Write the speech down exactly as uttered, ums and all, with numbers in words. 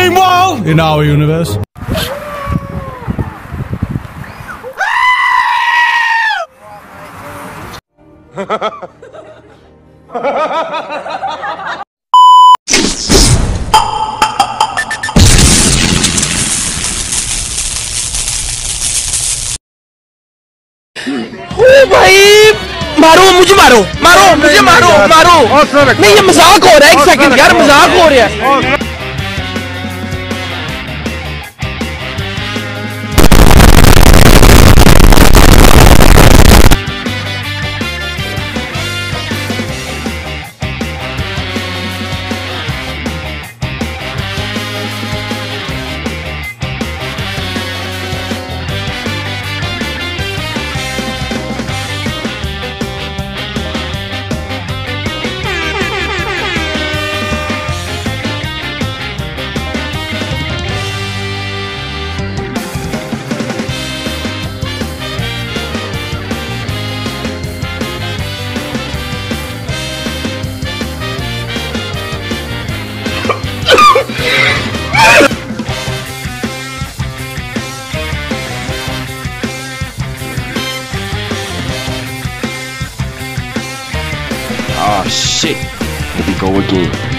Meanwhile, in our universe. ओ भाई मारो मुझे मारो मारो मुझे मारो मारो नहीं ये मजाक हो रहा है एक सेकंड यार मजाक हो रहा है Oh shit, here we go again.